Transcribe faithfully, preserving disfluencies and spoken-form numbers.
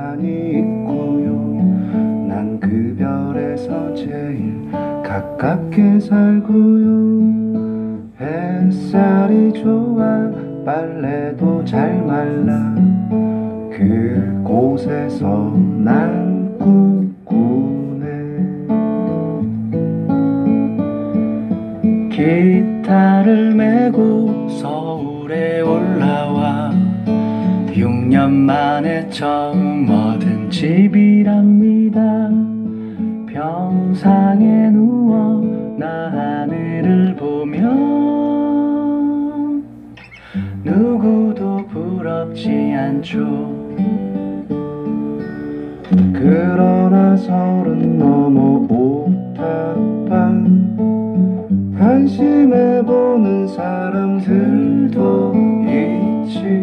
많이 있고요. 난 그 별에서 제일 가깝게 살고요. 햇살이 좋아 빨래도 잘 말라 그곳에서 난 꿈꾸네. 기타를 메고 서울에 올라와 육 년 만에 처음 얻은 집이랍니다. 평상에 누워 나 하늘을 보면 누구도 부럽지 않죠. 그러나 서른 넘어 옥탑방 관심해보는 사람들도 있지.